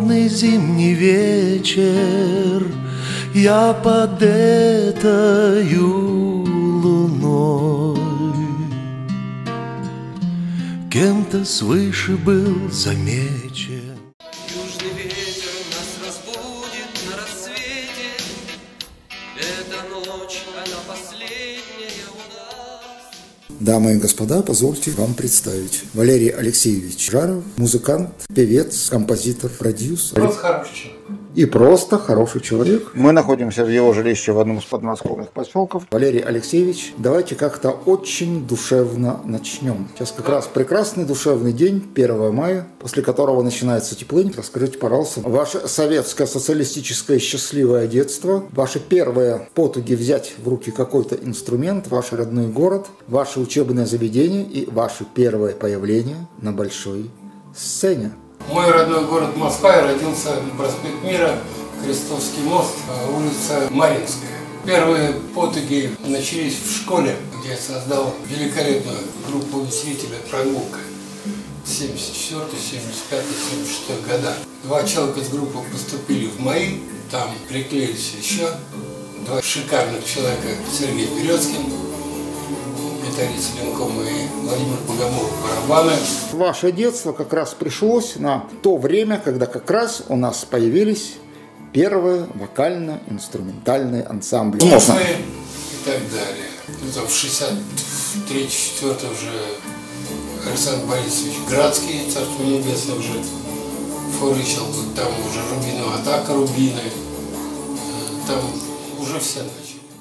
холодный зимний вечер, я под этою луной кем-то свыше был замечен. Южный ветер нас разбудит на рассвете. Эта ночь, она последняя у нас. Дамы и господа, позвольте вам представить. Валерий Алексеевич Жаров, музыкант, певец, композитор, продюсер. Просто хороший человек. И просто хороший человек. Мы находимся в его жилище в одном из подмосковных поселков. Валерий Алексеевич, давайте как-то очень душевно начнем. Сейчас как раз прекрасный душевный день, 1 мая, после которого начинается теплынь. Расскажите, пожалуйста, ваше советское, социалистическое счастливое детство, ваши первые потуги взять в руки какой-то инструмент, ваш родной город, ваше учебное заведение и ваше первое появление на большой сцене. Мой родной город Москва, я родился на проспект Мира, Крестовский мост, улица Маринская. Первые потуги начались в школе, где я создал великолепную группу усилителя «Прогулка» в 74, 75, 76 года. 2 человека из группы поступили в МАИ, там приклеились еще 2 шикарных человека, Сергей Березкин, гитарист Ленком, и Владимир Богомолов, барабаны. Ваше детство как раз пришлось на то время, когда как раз у нас появились первые вокально-инструментальные ансамбли. И так далее. В 63-64 уже Александр Борисович Градский, царство небесное, уже форычил, там уже Рубиновая атака, Рубины, там уже все начали.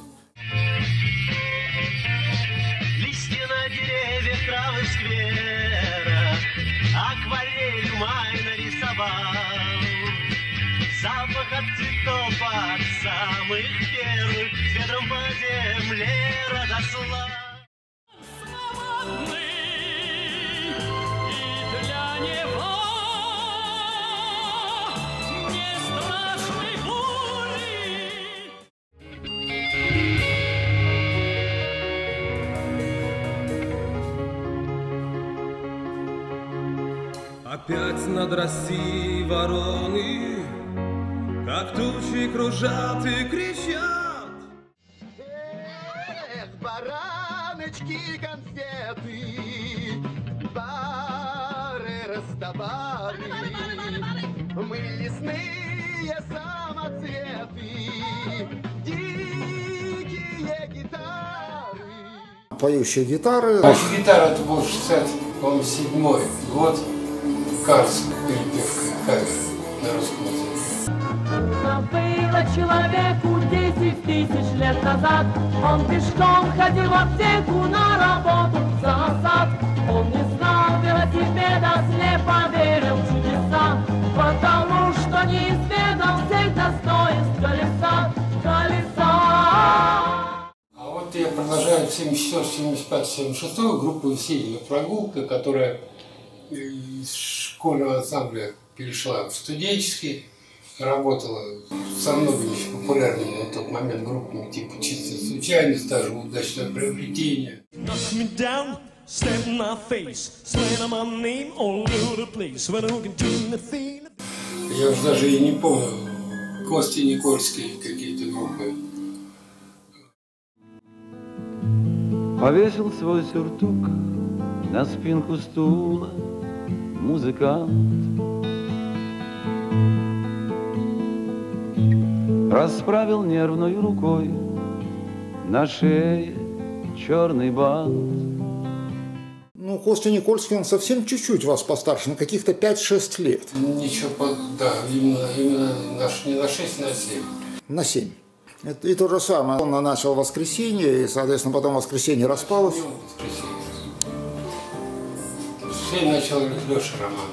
Травы сквера, акварелью май нарисовал. Запах от цветов от самых первых с ветром по земле разослал. Опять над Россией вороны, как тучи кружат и кричат. Эх, бараночки, конфеты, бары, растобары, мы лесные самоцветы, дикие гитары. Поющие гитары. Наша гитара, это был 67-й год. Карс, перепевка, кавер на русском языке. Было человеку 10 тысяч лет назад. Он пешком ходил в аптеку на работу за сад. Он не знал велосипеда, слепо верил в чудеса, потому что не изведал всех достоинств колеса. А вот я продолжаю 74, 75, 76 группу «Усилителя прогулка», которая из школьного ансамбля перешла в студенческий, работала со многими популярными на тот момент группами, типа «Чистая случайность», даже «Удачное приобретение». Я уже даже и не помню, Кости Никольские какие-то группы. Повесил свой сюртук на спинку стула музыкант, расправил нервной рукой на шее черный бант. Ну, Костя Никольский, он совсем чуть-чуть вас постарше, на каких-то 5-6 лет. Ничего, да, именно не на 6, на 7. На 7. И то же самое. Он начал «Воскресенье», и, соответственно, потом «Воскресенье» распалось. Все начал Леша Роман.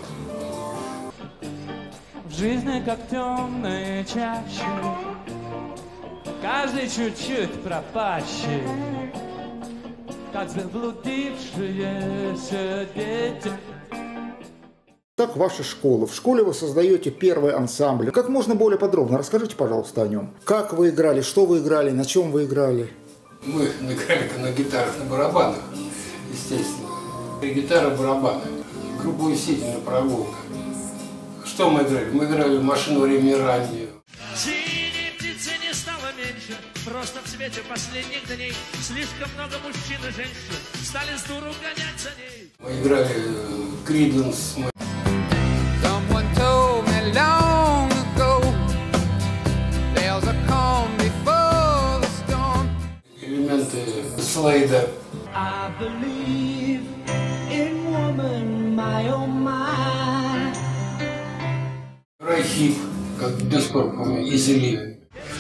В жизни как темная чаще, каждый чуть-чуть пропащий, как заблудившиеся дети. Как ваша школа? В школе вы создаете первый ансамбль. Как можно более подробно? Расскажите, пожалуйста, о нем. Как вы играли, что вы играли, на чем вы играли? Мы играли на гитарах, на барабанах, естественно. Гитара, барабаны. Группа «Усилителя прогулка». Что мы играли? Мы играли «Машину времени» раннюю. Синей птицы не стало меньше, просто в свете последних дней слишком много мужчин и женщин стали с дуру гонять за ней. Мы играли «Криденс». Элементы Слейда. Райхип, как до сих пор помню, Easy Living.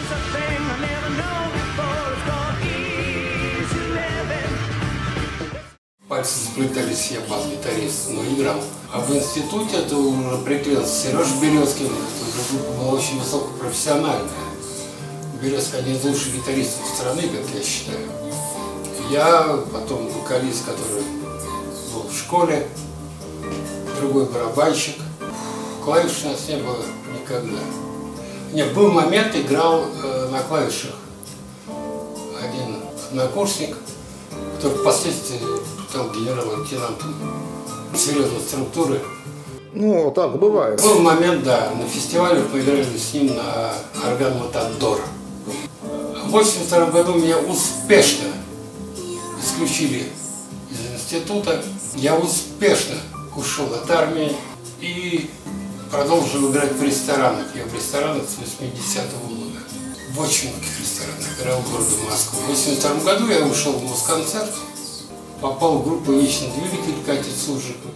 Пальцы сплетались, я бас-гитарист, но играл. А в институте это уже приклеился Сережа Березкин, эта группа была очень высокопрофессиональная. Березка один из лучших гитаристов страны, как я считаю. Я, потом вокалист, который был в школе, другой барабанщик. Клавиш у нас не было никогда. Нет, был момент, играл на клавишах один однокурсник, который впоследствии стал генерал-лейтенантом серьезной структуры. Ну, так бывает. Был момент, да, на фестивале мы играли с ним на орган Матадор. В 1982 году меня успешно исключили из института. Я успешно ушел от армии и продолжил играть в ресторанах. Я в ресторанах с 80-го года. В очень многих ресторанах играл в городе Москву. В 1982 году я ушел в Москонцерт, попал в группу «Вечный двигатель» Кати Цужикова.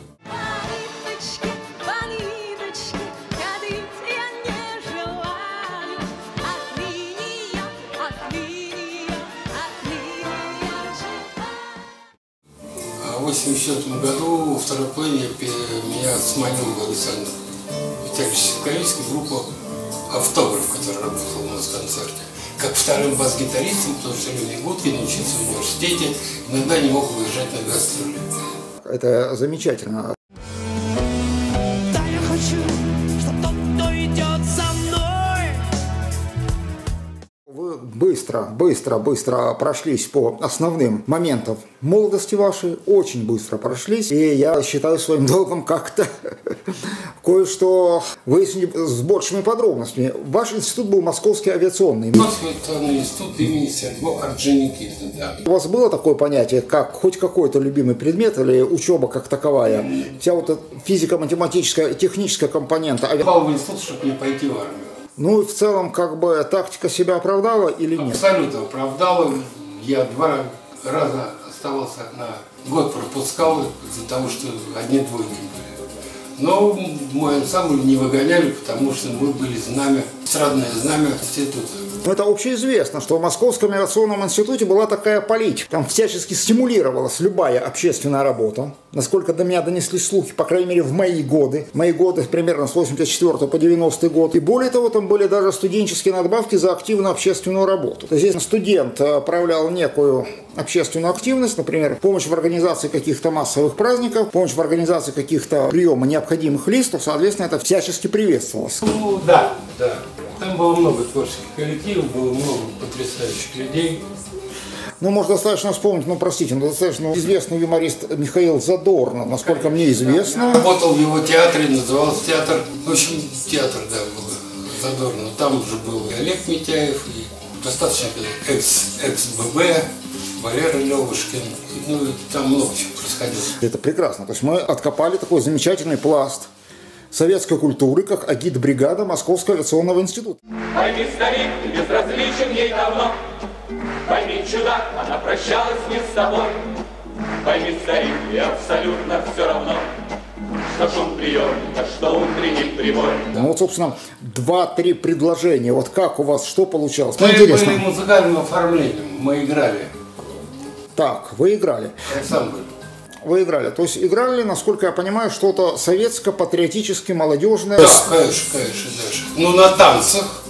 В 1984 году, во второй половине, меня сманил Александр Витальевич Севковицкий в группу «Автограф», которая работала у нас в концерте. Как вторым бас-гитаристом, потому что Леня Гудкин учился в университете, иногда не мог выезжать на гастроли. Это замечательно. Да, я хочу, чтобы тот, кто идет за мной. Вы быстро прошлись по основным моментам молодости вашей, очень быстро прошлись, и я считаю своим долгом как-то кое-что выяснить с большими подробностями. Ваш институт был Московский авиационный. Московский авиационный институт имени Сергея Орджоникидзе, да. У вас было такое понятие, как хоть какой-то любимый предмет или учеба как таковая? Вся вот эта физико-математическая, техническая компонента. Попал в институт, чтобы не пойти в армию. Ну и в целом, как бы, тактика себя оправдала или нет? Абсолютно оправдала. Я 2 раза оставался на год, пропускал из-за того, что одни двойки были. Но мой ансамбль не выгоняли, потому что мы были знамя, эстрадное знамя института. Это общеизвестно, что в Московском авиационном институте была такая политика. Там всячески стимулировалась любая общественная работа. Насколько до меня донеслись слухи, по крайней мере, в мои годы. Мои годы примерно с 84 по 90 год. И более того, там были даже студенческие надбавки за активную общественную работу. То есть, если студент проявлял некую общественную активность, например, помощь в организации каких-то массовых праздников, помощь в организации каких-то приема необходимых лиц, то, соответственно, это всячески приветствовалось. Ну, да. Там было много творческих коллективов, было много потрясающих людей. Ну, можно достаточно вспомнить, достаточно известный юморист Михаил Задорнов, насколько мне известно. Я работал в его театре, назывался театр, в общем, театр, да, был Задорнов. Там же был и Олег Митяев, и достаточно экс-ББ, Валера Левушкин, ну, и там много чего происходило. Это прекрасно, то есть мы откопали такой замечательный пласт советской культуры, как агитбригада Московского авиационного института. Пойми, старик, безразличен ей давно. Пойми, чудак, она прощалась не с собой. Пойми, старик, и абсолютно все равно, что шум приемника, что утренний прибой. Ну вот, собственно, 2-3 предложения. Вот как у вас, что получалось? Мы интересно. были музыкальным оформлением, мы играли. Так, вы играли. Ансамбль. Вы играли. То есть играли, насколько я понимаю, что-то советско-патриотически молодежное. Да, конечно, даже. Ну, на танцах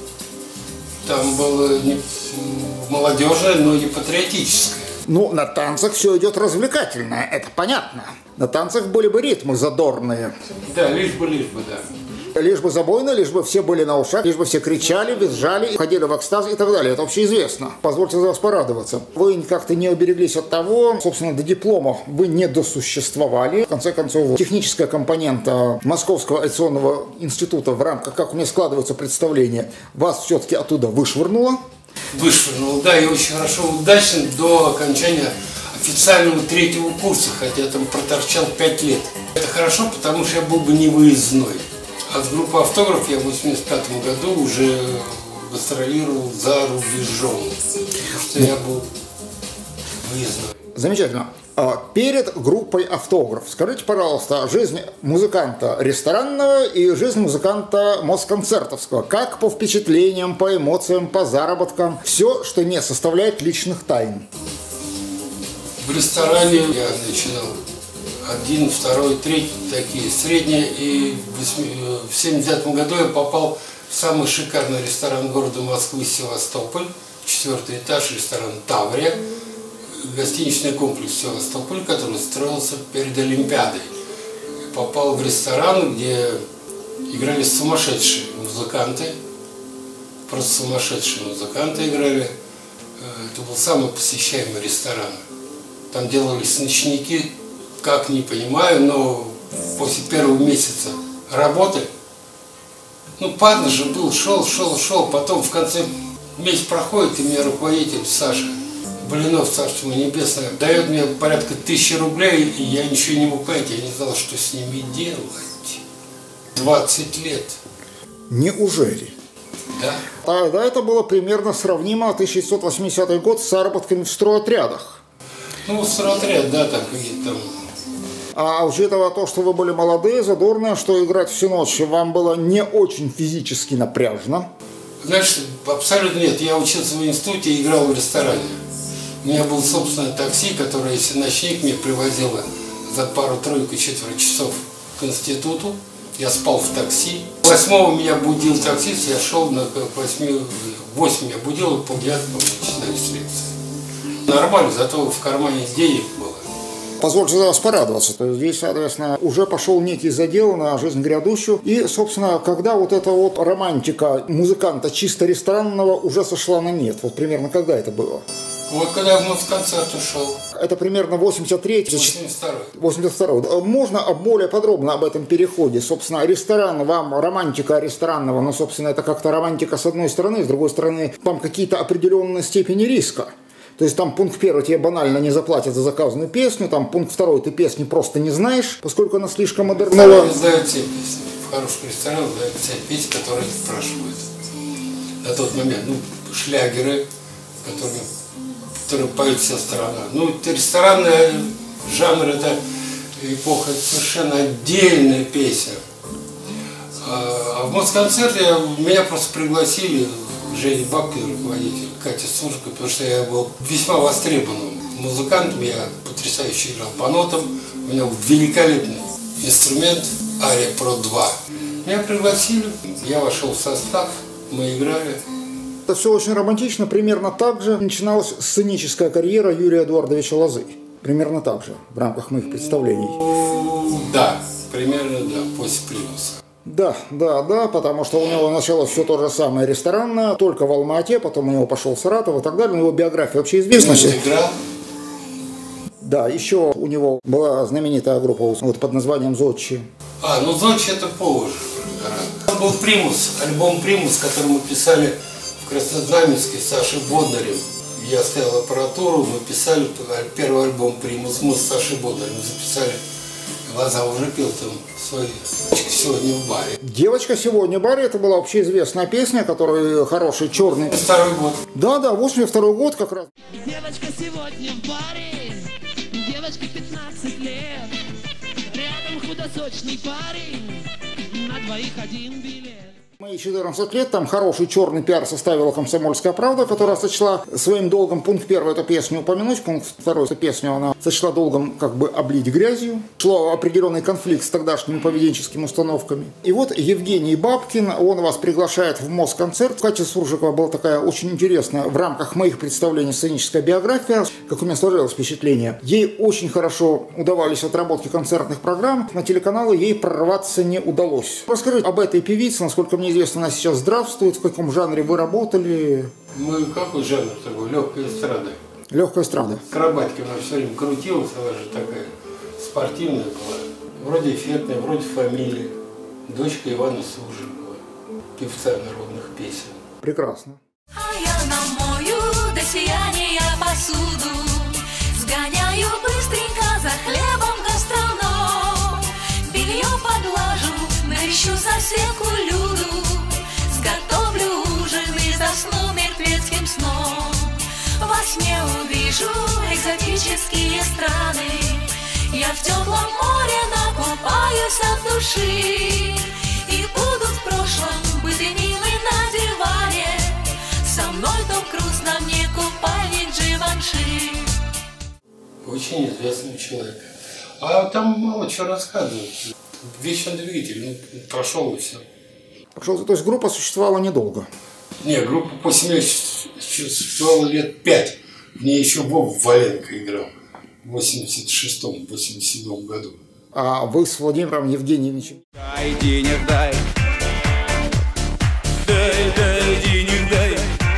там было не молодежное, но и патриотическое. Ну, на танцах все идет развлекательное, это понятно. На танцах были бы ритмы задорные. Да, лишь бы, да. Лишь бы забойно, лишь бы все были на ушах, лишь бы все кричали, визжали, ходили в экстаз и так далее. Это общеизвестно. Позвольте за вас порадоваться. Вы как-то не убереглись от того, собственно, до диплома вы не досуществовали. В конце концов, техническая компонента Московского авиационного института в рамках, как у меня складывается представление, вас все-таки оттуда вышвырнуло. Вышвырнул, да, и очень хорошо, удачно до окончания официального 3-го курса, хотя там проторчал 5 лет. Это хорошо, потому что я был бы не выездной. А с группой «Автограф» я в 1985 году уже гастролировал за рубежом, потому что я был выездной. Замечательно. Перед группой «Автограф» скажите, пожалуйста, жизнь музыканта ресторанного и жизнь музыканта москонцертовского. Как по впечатлениям, по эмоциям, по заработкам? Все, что не составляет личных тайн. В ресторане я начинал 1, 2, 3 такие средние. И в 1979 году я попал в самый шикарный ресторан города Москвы Севастополь. 4-й этаж, ресторан «Таврия». Гостиничный комплекс «Севастополь», который строился перед Олимпиадой. Попал в ресторан, где играли сумасшедшие музыканты. Просто сумасшедшие музыканты играли. Это был самый посещаемый ресторан. Там делались ночники, как не понимаю, но после первого месяца работы, падно же был, шел, потом в конце месяц проходит, и мне руководитель Саша Блинов, царство небесное, дает мне порядка 1000 рублей, и я ничего не мог понять, я не знал, что с ними делать. 20 лет. Неужели? Да. Тогда это было примерно сравнимо 1980 год с заработками в стройотрядах. Стройотряд, да, так и там. А учитывая то, что вы были молодые, задорные, что играть всю ночь вам было не очень физически напряжно? Значит, абсолютно нет. Я учился в институте и играл в ресторане. У меня было собственное такси, которое, если ночник, мне привозило за пару-тройку, 4 часов к институту. Я спал в такси. 8-го меня будил таксист, я шел на 8 меня будил, и полдевятого начинались лекции. Нормально, зато в кармане денег было. Позвольте за вас порадоваться. То есть здесь, соответственно, уже пошел некий задел на жизнь грядущую. И, собственно, когда вот эта вот романтика музыканта чисто ресторанного уже сошла на нет? Вот примерно когда это было? Вот когда я в Москонцерт ушел. Это примерно 83-й. 82-й. Можно более подробно об этом переходе? Собственно, ресторан, вам романтика ресторанного, но, собственно, это как-то романтика с одной стороны, с другой стороны, там какие-то определенные степени риска. То есть там пункт 1 тебе банально не заплатят за заказанную песню, там пункт 2 ты песни просто не знаешь, поскольку она слишком модерновая. Сдают все песни. В хороший ресторан сдают все песни, которые спрашивают. На тот момент, шлягеры, которые поют вся страна. Это ресторанный жанр, это эпоха, это совершенно отдельная песня. А в Москонцерте меня просто пригласили, Женя Бабкин, руководитель, Катя Суржика, потому что я был весьма востребованным музыкантом, я потрясающе играл по нотам, у меня был великолепный инструмент Ария Про 2. Меня пригласили, я вошел в состав, мы играли. Это все очень романтично, примерно так же начиналась сценическая карьера Юрия Эдуардовича Лозы. Примерно так же, в рамках моих представлений. Да, примерно да, после Примуса. Да, потому что у него началось все то же самое ресторанное, только в Алма-Ате, потом у него пошел Саратов и так далее, но его биография вообще известна. Да, еще у него была знаменитая группа под названием «Зодчи». «Зодчи» это позже. Там был Примус, альбом «Примус», который мы писали в Краснознаменске с Сашей Боднарем. Я ставил аппаратуру, мы писали первый альбом «Примус», мы с Сашей Боднарем записали. Глаза уже пел там свою «Девочка сегодня в баре». «Девочка сегодня в баре» — это была общеизвестная песня, которая хороший черный. 82-й год. Да, 82-й год как раз. Девочка сегодня в баре, девочке 15 лет, рядом худосочный парень, на двоих один билет. Мои 14 лет, там хороший черный пиар составила «Комсомольская правда», которая сочла своим долгом, пункт первый, эту песню упомянуть, пункт второй, эту песню она сочла долгом как бы облить грязью. Шло определенный конфликт с тогдашними поведенческими установками. И вот Евгений Бабкин, он вас приглашает в Москонцерт. Катя Суржикова была такая очень интересная в рамках моих представлений сценическая биография, как у меня сложилось впечатление. Ей очень хорошо удавались отработки концертных программ, на телеканалы ей прорваться не удалось. Расскажите об этой певице, насколько мне известно, она сейчас здравствует, в каком жанре вы работали? Мы какой жанр такой? Легкая эстрада. Легкая эстрада. Акробатика она все время крутилась, она же такая спортивная была. Вроде эффектная, вроде фамилия. Дочка Ивана Суржикова, певца народных песен. Прекрасно. А я намою до сияния посуду, сгоняю быстренько за хлебом гастроном, белье поглажу, навещу соседку Люду, сготовлю ужин и засну мертвецким сном. Во сне увижу экзотические страны, я в теплом море накупаюсь от души, и буду в прошлом быть ленивой на диване. Со мной Том Круз, на мне купальник Живанши. Очень известный человек. А там мало чего рассказывать. Вечный двигатель, прошел и все. Пошел, то есть группа существовала недолго? Не, группа после меня существовала лет 5. В ней еще Вов Валенко играл в 86-м, 87-м году. А вы с Владимиром Евгеньевичем? Дай денег, дай. Дай денег, дай.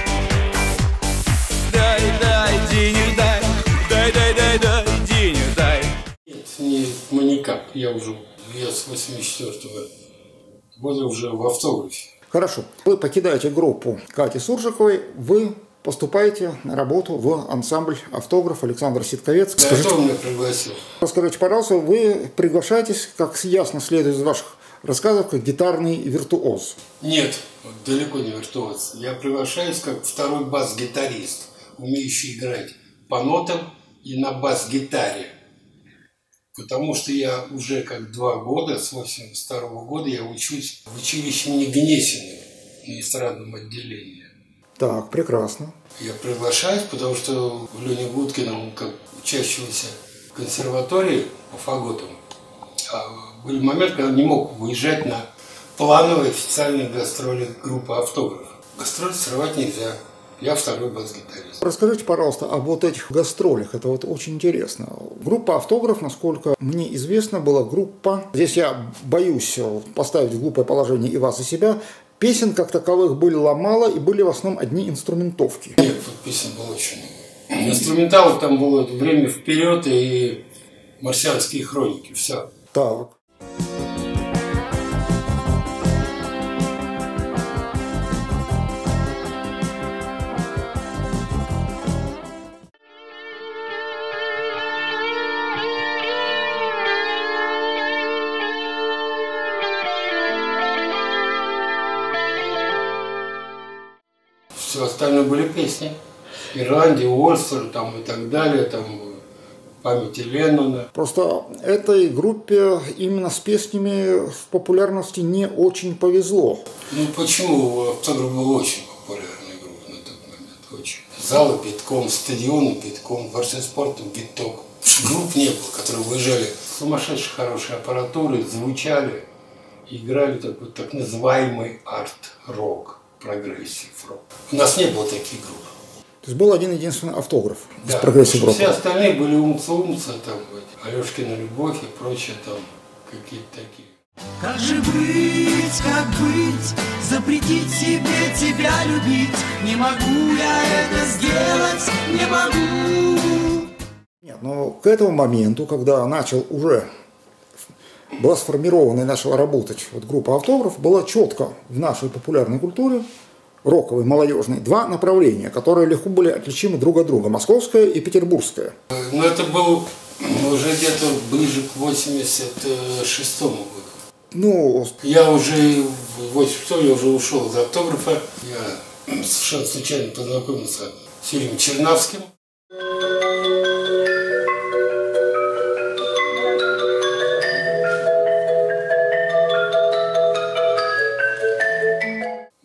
Дай денег, дай. Дай денег, дай. Нет, не маникап. Я с 84-го года уже в автографе. Хорошо. Вы покидаете группу Кати Суржиковой, вы поступаете на работу в ансамбль «Автограф» Александр Ситковец. Да, кто меня пригласил? Расскажите, пожалуйста, вы приглашаетесь, как ясно следует из ваших рассказов, как гитарный виртуоз? Нет, далеко не виртуоз. Я приглашаюсь как второй бас-гитарист, умеющий играть по нотам и на бас-гитаре. Потому что я уже как 2 года, с 82-го года, я учусь в училище имени Гнесиной на эстрадном отделении. Так, прекрасно. Я приглашаюсь, потому что Леня Гудкин, он как учащийся в консерватории по фаготам, были моменты, когда не мог выезжать на плановые официальные гастроли группы «Автограф». Гастроли срывать нельзя. Я второй бас-гитарист. Расскажите, пожалуйста, об вот этих гастролях. Это вот очень интересно. Группа «Автограф», насколько мне известно, была группа... Здесь я боюсь поставить в глупое положение и вас, и себя. Песен как таковых было мало, и были в основном одни инструментовки. Нет, песен было очень много. Инструменталов там было «Время вперед» и «Марсианские хроники». Все. Так. Все остальное были песни. Ирландия, Уолстер там и так далее, там памяти Леннона. Просто этой группе именно с песнями в популярности не очень повезло. Ну почему? «Автограф» был очень популярной группой на тот момент. Очень. Залы битком, стадионы битком, дворцы спорта биток. Групп не было, которые выезжали с сумасшедшей хорошей аппаратурой, звучали, играли такой так называемый арт-рок. Прогрессив-рок. У нас не было таких групп. То есть был один-единственный «Автограф» Да, из прогрессив-рока. Все остальные были умцы, там, Алешкина любовь и прочее, там, какие-то такие. Как же быть, запретить себе тебя любить? Не могу я это сделать, не могу. Нет, но к этому моменту, когда была сформирована и начала работать вот группа «Автограф», было четко в нашей популярной культуре, роковой, молодежной, 2 направления, которые легко были отличимы друг от друга – московское и петербургское. Ну, это был уже где-то ближе к 86-му году. Ну, я уже в 86-м я уже ушел из «Автографа». Я совершенно случайно познакомился с Юрием Чернавским.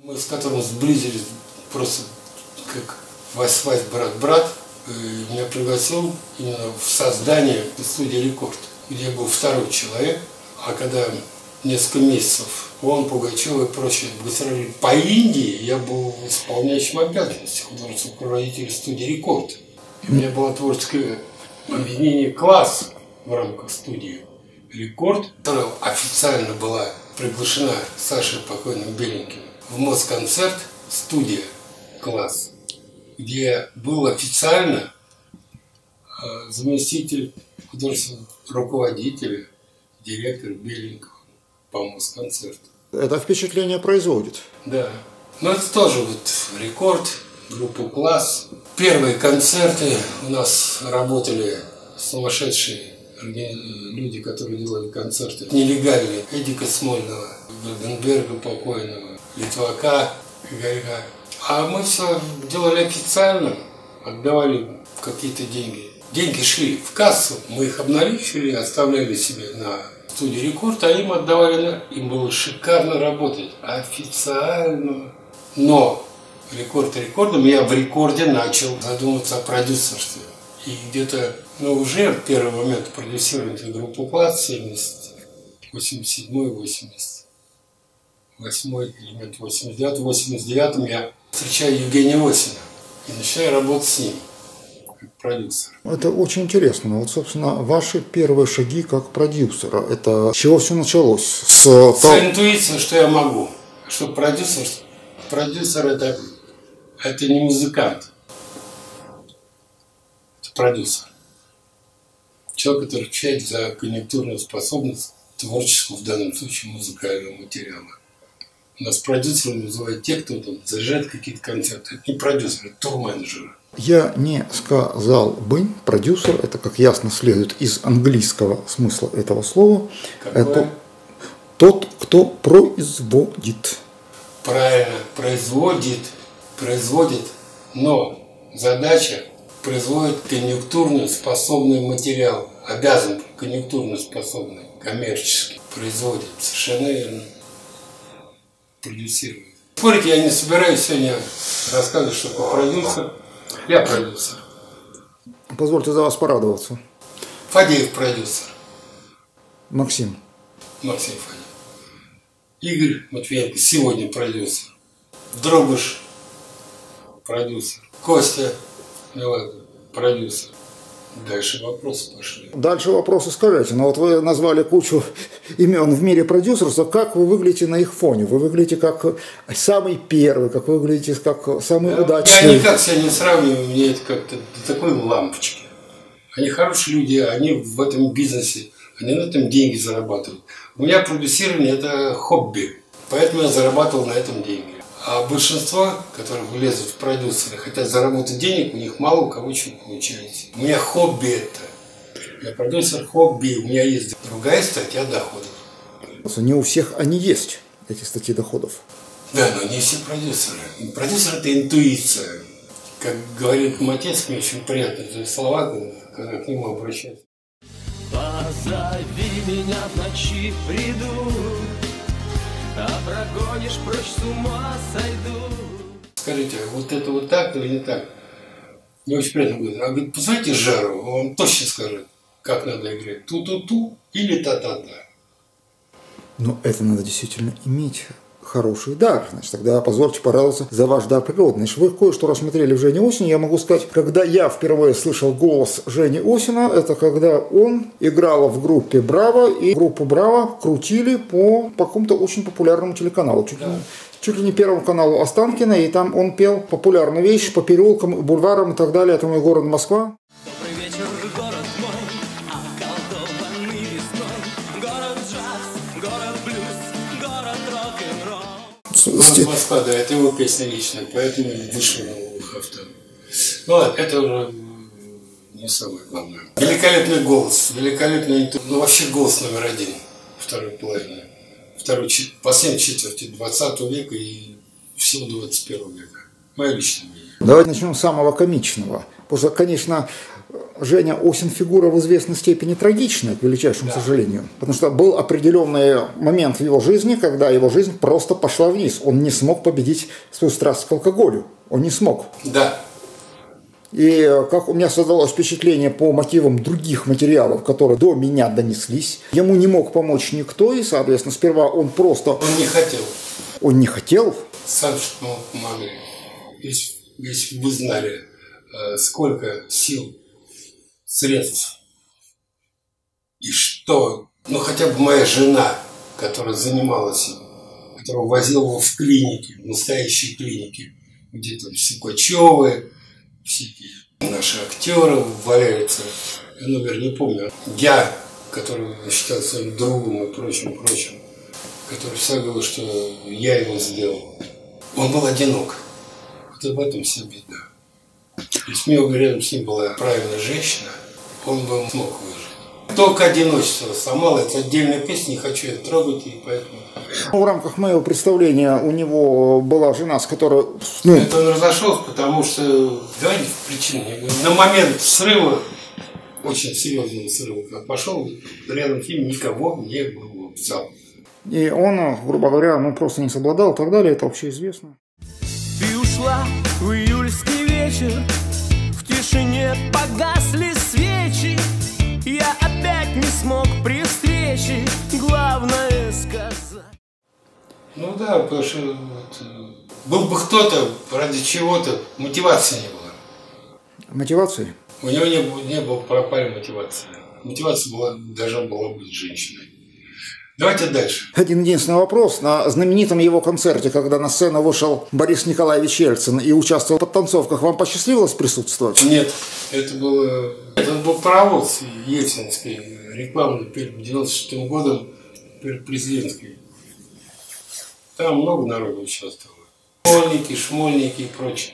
Мы с которым сблизились просто как Вась-Вась, брат-брат. Меня пригласил именно в создание студии «Рекорд», где был второй человек. А когда несколько месяцев он, Пугачев и прочие гастролировали по Индии, я был исполняющим обязанности художественного руководителя студии «Рекорд». И у меня было творческое объединение «Класс» в рамках студии «Рекорд», которая официально была приглашена Сашей покойным Беленьким в Москонцерт, студия «Класс», где был официально заместитель художественного руководителя, директор Беленького по Москонцерту. Это впечатление производит. Да. Но это тоже вот «Рекорд», группа «Класс». Первые концерты у нас работали сумасшедшие люди, которые делали концерты нелегальные. Эдика Смольного, Гольденберга покойного, Литвака, Игорька. А мы все делали официально, отдавали какие-то деньги. Деньги шли в кассу, мы их обналичивали, оставляли себе на студии «Рекорд», а им отдавали. Им было шикарно работать официально. Но «Рекорд» рекордом, я в «Рекорде» начал задумываться о продюсерстве. И где-то, уже в первый момент продюсировать группу «Класс» 87-88 элемент 89-м я встречаю Евгения Осина и начинаю работать с ним как продюсер. Это очень интересно. Вот, собственно, ваши первые шаги как продюсера. Это с чего все началось? С интуиции, что я могу. Что продюсер это не музыкант. Это продюсер. Человек, который отвечает за конъюнктурную способность творческого, в данном случае, музыкального материала. У нас продюсеры называют те, кто там зажигает какие-то концерты. Это не продюсеры, это турменеджеры. Я не сказал бы, продюсер, это, как ясно следует из английского смысла этого слова, какое? Это тот, кто производит. Правильно, производит, но задача производит конъюнктурно способный материал, обязан конъюнктурно способный, коммерчески производит, совершенно верно, продюсирует. Спорить я не собираюсь сегодня рассказывать, что такое продюсер. Я продюсер. Позвольте за вас порадоваться. Фадеев продюсер. Максим Фадеев. Игорь Матвеенко сегодня продюсер. Дробыш продюсер. Костя продюсер. Дальше вопросы пошли. Дальше вопросы скажите. Но вот вы назвали кучу имен в мире продюсерства. Как вы выглядите на их фоне? Вы выглядите как самый первый, как вы выглядите как самый удачный. Я никак себя не сравниваю, мне это как-то такой лампочки. Они хорошие люди, они в этом бизнесе, они на этом деньги зарабатывают. У меня продюсирование – это хобби, поэтому я зарабатывал на этом деньги. А большинство, которые влезут в продюсеры, хотят заработать денег, у них мало у кого чего получается. У меня хобби это. Я продюсер хобби, у меня есть другая статья доходов. Не у всех они есть, эти статьи доходов. Да, но не все продюсеры. Продюсер – это интуиция. Как говорит мой отец, мне очень приятно эти слова, когда к нему обращаются. Позови меня в ночи, приду, а прогонишь прочь, с ума сойду. Скажите, а вот это вот так или не так? Мне очень приятно говорит. А говорит, позвоните Жару, он точно скажет, как надо играть. Ту-ту-ту или та-та-та. Но это надо действительно иметь хороший дар. Значит, тогда позвольте порадоваться за ваш дар природный. Значит, вы кое-что рассмотрели в Жене Осине. Я могу сказать, когда я впервые слышал голос Жени Осина, это когда он играл в группе «Браво», и группу «Браво» крутили по какому-то очень популярному телеканалу. Чуть ли не Первому каналу Останкина, и там он пел популярную вещь по переулкам, бульварам и так далее. Это мой город Москва. Добрый вечер, город мой, околдованный весной. Город джаз, город блюз, город рок-н-ролл. Город Москва, да, это его песня личная, поэтому вышел на авто. Ну ладно, это уже не самое главное. Великолепный голос, великолепный, ну вообще голос номер один второй половины. Последней четверти 20 века и всего 21 века. Мое личное мнение. Давайте начнем с самого комичного. Потому что, конечно, Женя Осин фигура в известной степени трагичная, к величайшему сожалению. Потому что был определенный момент в его жизни, когда его жизнь просто пошла вниз. Он не смог победить свою страсть к алкоголю. Он не смог. Да. И как у меня создалось впечатление по мотивам других материалов, которые до меня донеслись, ему не мог помочь никто, и, соответственно, сперва он просто... Он не хотел. Он не хотел? Сам что помогли. Если бы вы знали, сколько сил, средств, и что, ну хотя бы моя жена, которая занималась им, которая возила его в клиники, в настоящие клиники, где там Сукачевы, всякие наши актеры валяются, я, наверное, не помню. Я, который считал своим другом и прочим, который всегда говорил, что я его сделал. Он был одинок. Вот об этом вся беда. Если бы рядом с ним была правильная женщина, он бы смог выжить. Только одиночество сломало. Это отдельная песня, не хочу ее трогать, и поэтому... В рамках моего представления у него была жена, с которой... Это он разошелся, потому что... Давайте причины. На момент срыва, очень серьезного срыва, как пошел, рядом с ним никого не было в целом. И он, грубо говоря, просто не совладал и так далее, это общеизвестно. Ты ушла в июльский вечер, в тишине погасли свечи. Я опять не смог при встрече главное сказать. Ну да, потому что был бы кто-то, ради чего-то, мотивации не было. Мотивации? У него не было пропали мотивации. Мотивация должна была быть женщиной. Давайте дальше. Один единственный вопрос. На знаменитом его концерте, когда на сцену вышел Борис Николаевич Ельцин и участвовал в подтанцовках, вам посчастливилось присутствовать? Нет, это был паровоз ельцинский, рекламный, перед 96-м годом, перед президентской. Там много народу участвовало. Шмольники и прочее.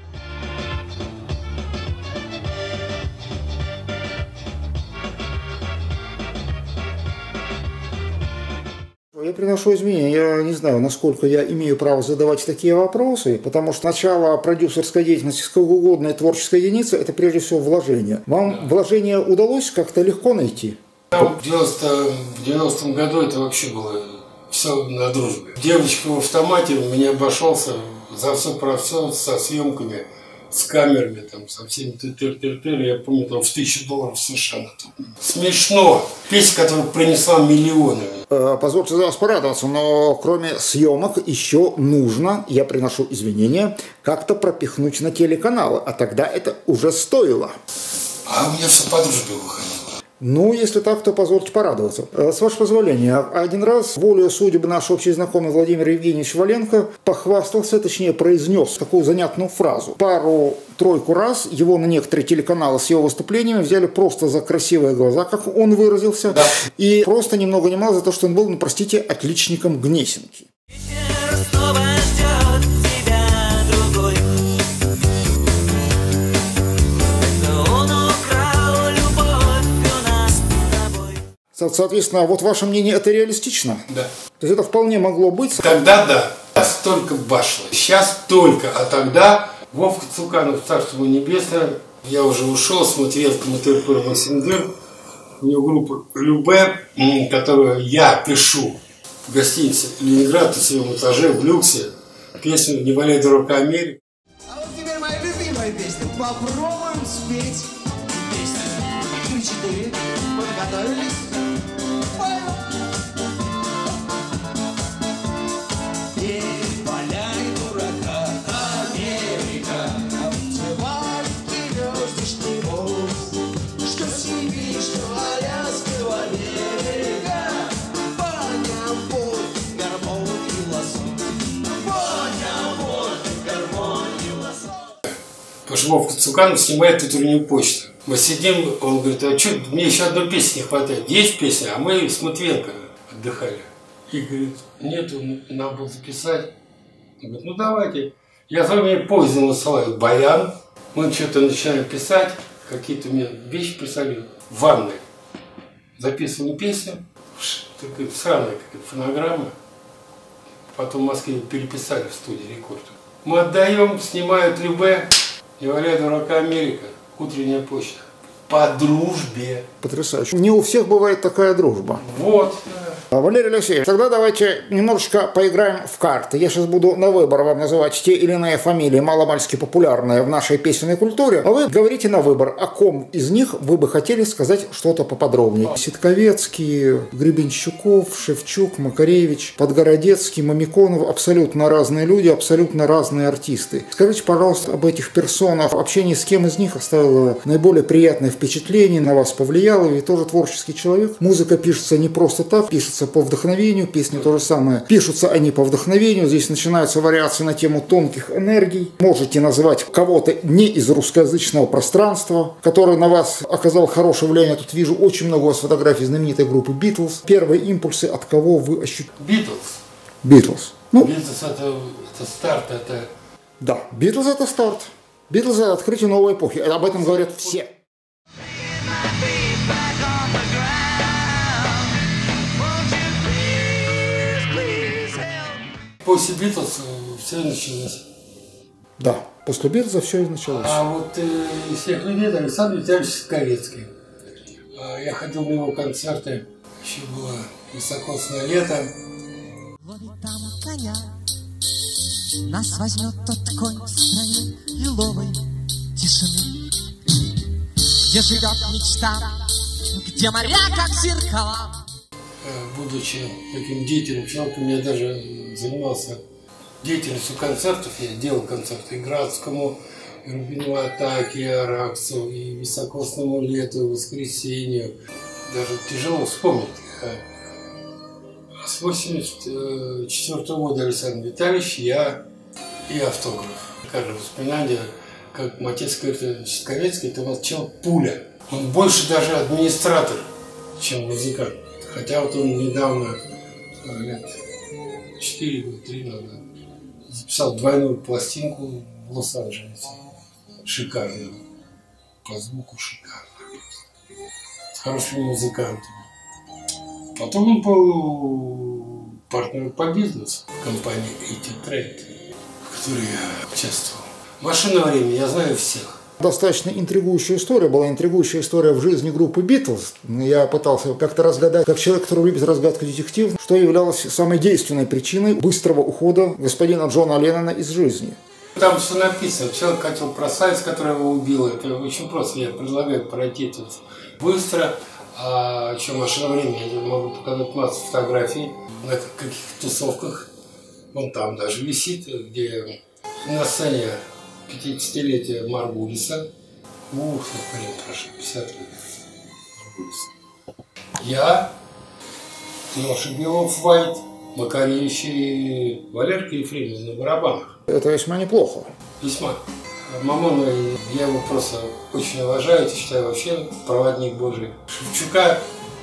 Я приношу извинения, я не знаю, насколько я имею право задавать такие вопросы, потому что начало продюсерской деятельности сколько-угодной творческой единицы – это прежде всего вложение. Вам вложение удалось как-то легко найти? Там в 90-м году это вообще было все на дружбе. Девочка в автомате меня обошелся за все про все, со съемками, с камерами, там, со всеми тыр-тыр-тыр. Я помню, там в $1000 совершенно. Смешно. Песня, которая принесла миллионы. Позвольте за вас порадоваться, но кроме съемок еще нужно, я приношу извинения, как-то пропихнуть на телеканалы, а тогда это уже стоило. А у меня все по дружбе выходило. Ну, если так, то позвольте порадоваться. С вашего позволения, один раз волею судеб наш общий знакомый Владимир Евгеньевич Валенко похвастался, точнее произнес такую занятную фразу. Пару-тройку раз его на некоторые телеканалы с его выступлениями взяли просто за красивые глаза, как он выразился, да. И просто ни много ни мало за то, что он был, ну, простите, отличником Гнесинки. Соответственно, вот ваше мнение, это реалистично? Да. То есть это вполне могло быть? Тогда да. Сейчас только башло. Сейчас только. А тогда Вовка Цуканов, царство небесное, я уже ушел с Матвеевком и Тырпыром Синдыр. У него группа Любе, которую я пишу в гостинице Ленинград на 7 этаже в люксе. Песню «Не валяй дурака Америка». А вот теперь моя любимая песня. Попробуем спеть песню. 3-4. Подготовились? Не валяй дурака, Америка, обзывай звездочный мост, что Сибирь, что Аляска, Америка, Баня, водь, гармон и лосо, Баня, водь, гармон и лосо. Потому что Вовка Цуканов снимает утреннюю почту. Мы сидим, он говорит, а что, мне еще одной песни не хватает. Есть песня, а мы с Матвеенко отдыхали. И говорит, нет, надо было записать. Он говорит, ну давайте. Я за вами поздно высылаю баян. Мы что-то начинаем писать, какие-то мне вещи писали в ванной. Записываем песню, такая сраная какая-то фонограмма. Потом в Москве переписали в студии Рекорд. Мы отдаем, снимают Любе, «Не валяй дурака Америка». Утренняя почта. По дружбе. Потрясающе. Не у всех бывает такая дружба. Вот. Валерий Алексеевич, тогда давайте немножечко поиграем в карты. Я сейчас буду на выбор вам называть те или иные фамилии, маломальски популярные в нашей песенной культуре, а вы говорите на выбор, о ком из них вы бы хотели сказать что-то поподробнее. Ситковецкий, Гребенщиков, Шевчук, Макаревич, Подгородецкий, Мамиконов — абсолютно разные люди, абсолютно разные артисты. Скажите, пожалуйста, об этих персонах. Общение с кем из них оставило наиболее приятное впечатление, на вас повлияло? Ведь тоже творческий человек. Музыка пишется не просто так, пишется по вдохновению, песни то же самое. Пишутся они по вдохновению, здесь начинаются вариации на тему тонких энергий. Можете назвать кого-то не из русскоязычного пространства, который на вас оказал хорошее влияние. Тут вижу очень много у вас фотографий знаменитой группы Битлз. Первые импульсы, от кого вы ощутили? Битлз. Ну, Битлз это старт, это... Да, Битлз это старт. Битлз это открытие новой эпохи. Об этом говорят все. После Битлз все началось. Да, после Битлза все и началось. А вот из всех людей Александр Витальевич Ситковецкий. Я ходил на его концерты, еще было високосное лето. Ловит там коня, нас возьмет тот конь в стране лиловой тишины, где живет мечта, где моря как зеркала. Будучи таким деятельным человеком, я даже занимался деятельностью концертов. Я делал концерты и Градскому, и Рубиновой атаке, и Араксу, и високосному лету, и Воскресенью. Даже тяжело вспомнить. С 1984 года Александр Витальевич, я и автограф. Каждое воспоминание, как отец говорит, Ситковецкий, это у нас человек пуля. Он больше даже администратор, чем музыкант. Хотя вот он недавно, лет 4-3 назад, записал двойную пластинку в Лос-Анджелесе. Шикарную. По звуку шикарно. С хорошими музыкантами. Потом он был партнером по бизнесу в компании AT Trade, в которой я участвовал. «Машина времени», я знаю всех. Достаточно интригующая история, была интригующая история в жизни группы Битлз. Я пытался как-то разгадать, как человек, который любит разгадку детектив, что являлось самой действенной причиной быстрого ухода господина Джона Леннона из жизни. Там все написано. Человек хотел прославиться, который его убил. Это очень просто. Я предлагаю пройти это быстро. А что «Машина времени», я могу показать массу фотографий на каких-то тусовках. Вон там даже висит, где на сцене 50-летие Маргулиса. Ух, блин, прошу, 50 лет Маргулиса. Я, Леша Белов, Вайт, Макаревич и Валерка Ефремов на барабанах. Это весьма неплохо. Весьма. Мамона, я его просто очень уважаю, считаю вообще проводник Божий. Шевчука,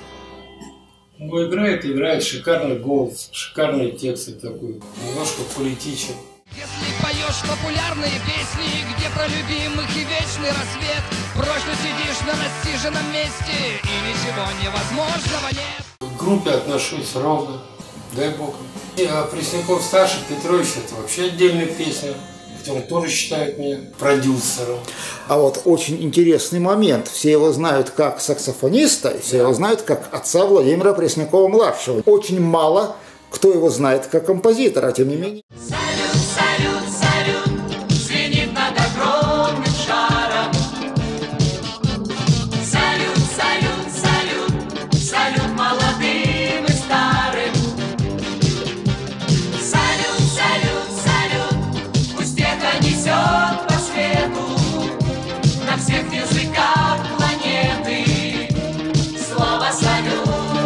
ну, играет шикарный голос, шикарные тексты такой, немножко политичен. Если поешь популярные песни, где про любимых и вечный рассвет, прочно сидишь на насиженном месте, и ничего невозможного нет. К группе отношусь ровно, дай бог. А Пресняков старший, Петрович, это вообще отдельная песня, который тоже считает меня продюсером. А вот очень интересный момент. Все его знают как саксофониста, все его знают как отца Владимира Преснякова-младшего. Очень мало кто его знает как композитора, тем не менее. Салют, салют, звенит над огромным шаром. Салют, салют, салют, салют молодым и старым. Салют, салют, салют, пусть это несет по свету на всех языках планеты слово салют.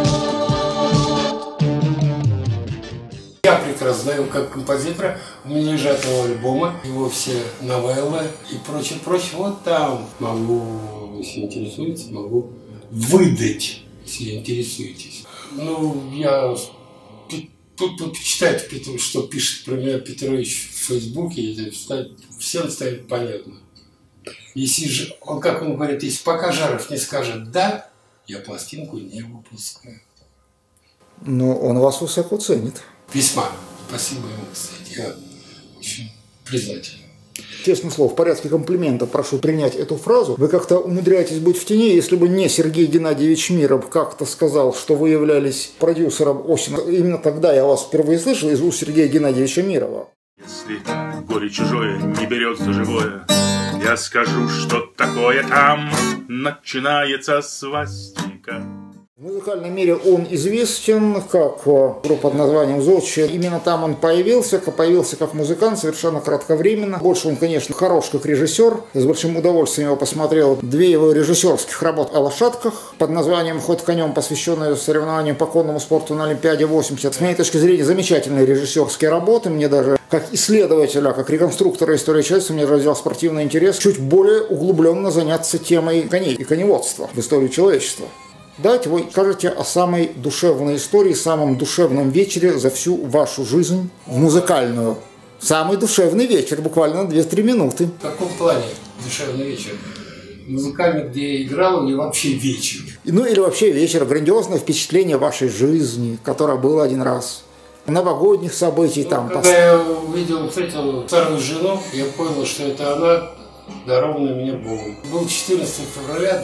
Я прекрасно знаю как композитора, у меня лежат его альбомы, его все новеллы и прочее. Вот там могу, если интересуетесь, могу выдать, если интересуетесь. Ну, я тут почитайте, что пишет про меня Петрович в Фейсбуке, всем станет понятно. Если же, он, как он говорит, если пока Жаров не скажет «да», я пластинку не выпускаю. Но он вас высоко ценит. Весьма. Спасибо ему, кстати. Я очень признателен. Честное слово, в порядке комплимента прошу принять эту фразу. Вы как-то умудряетесь быть в тени, если бы не Сергей Геннадьевич Миров как-то сказал, что вы являлись продюсером «Осина». Именно тогда я вас впервые слышал из уст Сергея Геннадьевича Мирова. Если горе чужое не берется живое, я скажу, что такое там начинается свастика. В музыкальном мире он известен как группа под названием «Зодчий». Именно там он появился как музыкант совершенно кратковременно. Больше он, конечно, хорош как режиссер. С большим удовольствием его посмотрел 2 его режиссерских работ о лошадках под названием «Ход конем», посвященные соревнованиям по конному спорту на Олимпиаде 80. С моей точки зрения, замечательные режиссерские работы. Мне даже как исследователя, как реконструктора истории человечества, мне развил спортивный интерес чуть более углубленно заняться темой коней и коневодства в истории человечества. Давайте вы скажете о самой душевной истории, самом душевном вечере за всю вашу жизнь в музыкальную. Самый душевный вечер, буквально на 2-3 минуты. В каком плане душевный вечер? Музыкальный, где я играл, или вообще вечер? Ну или вообще вечер, грандиозное впечатление вашей жизни, которое было один раз. Новогодних событий там. Когда я увидел, встретил вторую жену, я понял, что это она. Дарованный мне Богом. Был 14 февраля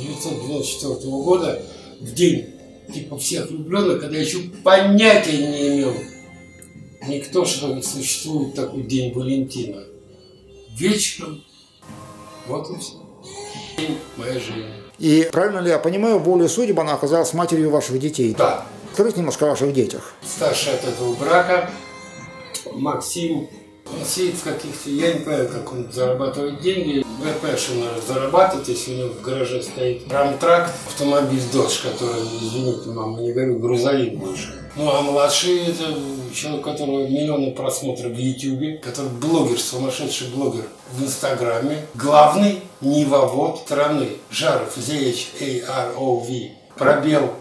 1994 года, в день типа всех влюбленных, когда я еще понятия не имел никто, что существует такой день Валентина. Вечером, вот и все. День моей жизни. И правильно ли я понимаю, волею судеб она оказалась матерью ваших детей? Да. Скажите немножко о ваших детях. Старший от этого брака Максим. Он сидит в каких-то, я не понимаю, как он зарабатывает деньги. БПшин зарабатывает, если у него в гараже стоит рамтрак, автомобиль Dodge, который, извините, мама, не говорю, грузовик больше. Ну а младший это человек, у которого миллионы просмотров в Ютубе, который блогер, сумасшедший блогер в Инстаграме. Главный нивовод страны. Жаров, ZHAROV, пробел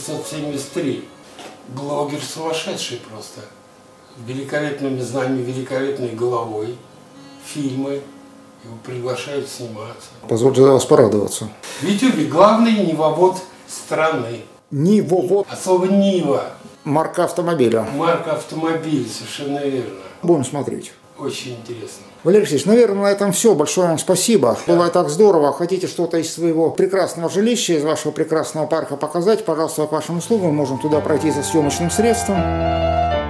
573. Блогер сумасшедший просто. Великолепными знаниями, великолепной головой, фильмы, его приглашают сниматься. Позвольте за вас порадоваться. В Ютубе главный нивовод страны. Нивовод? От слова Нива. Марка автомобиля. Марка автомобиля, совершенно верно. Будем смотреть. Очень интересно. Валерий Алексеевич, наверное, на этом все. Большое вам спасибо. Да. Было так здорово. Хотите что-то из своего прекрасного жилища, из вашего прекрасного парка показать, пожалуйста, к вашим услугам. Мы можем туда пройти за съемочным средством.